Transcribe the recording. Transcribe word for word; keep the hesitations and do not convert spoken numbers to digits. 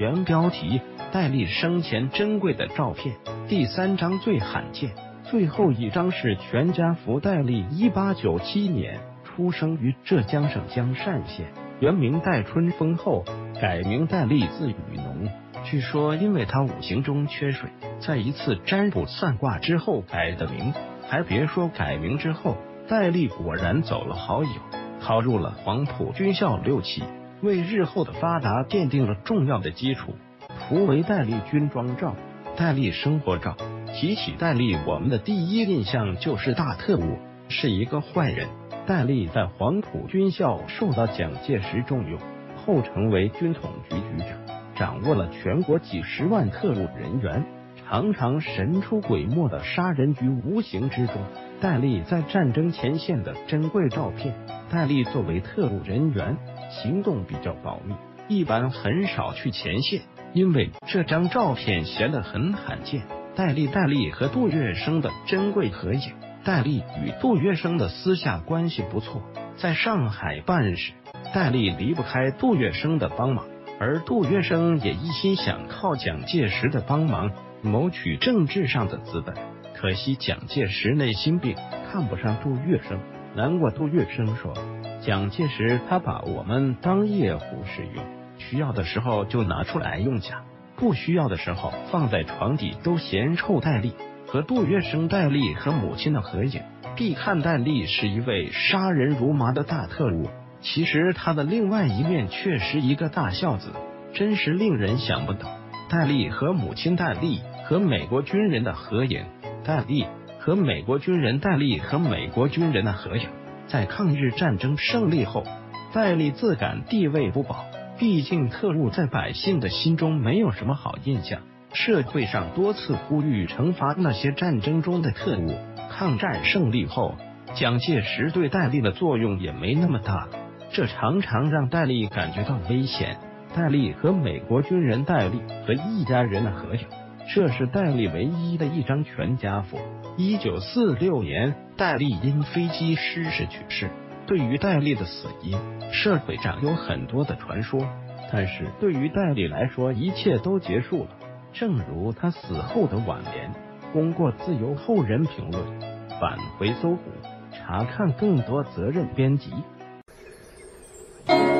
原标题：戴笠生前珍贵的照片。第三章最罕见。最后一章是全家福。戴笠一八九七年出生于浙江省江汕县，原名戴春风，后改名戴笠，字雨农。据说因为他五行中缺水，在一次占卜算卦之后改的名。还别说，改名之后，戴笠果然走了好友，考入了黄埔军校六期，为日后的发达奠定了重要的基础。图为戴笠军装照、戴笠生活照。提起戴笠，我们的第一印象就是大特务，是一个坏人。戴笠在黄埔军校受到蒋介石重用，后成为军统局局长，掌握了全国几十万特务人员，常常神出鬼没的杀人于无形之中。戴笠在战争前线的珍贵照片。戴笠作为特务人员，行动比较保密，一般很少去前线，因为这张照片显得很罕见。戴笠戴笠和杜月笙的珍贵合影。戴笠与杜月笙的私下关系不错，在上海办事，戴笠离不开杜月笙的帮忙，而杜月笙也一心想靠蒋介石的帮忙谋取政治上的资本。可惜蒋介石内心病，看不上杜月笙。难过杜月笙说，蒋介石他把我们当夜壶使用，需要的时候就拿出来用奖，不需要的时候放在床底都嫌臭。戴笠和杜月笙，戴笠和母亲的合影，必看戴笠是一位杀人如麻的大特务，其实他的另外一面却是一个大孝子，真是令人想不到。戴笠和母亲，戴笠和美国军人的合影。戴笠和美国军人，戴笠和美国军人的合影。在抗日战争胜利后，戴笠自感地位不保，毕竟特务在百姓的心中没有什么好印象，社会上多次呼吁惩罚那些战争中的特务。抗战胜利后，蒋介石对戴笠的作用也没那么大了，这常常让戴笠感觉到危险。戴笠和美国军人，戴笠和一家人的合影，这是戴笠唯一的一张全家福。一九四六年，戴笠因飞机失事去世。对于戴笠的死因，社会上有很多的传说，但是对于戴笠来说，一切都结束了。正如他死后的挽联。功过自由后人评论。返回搜狐，查看更多责任编辑。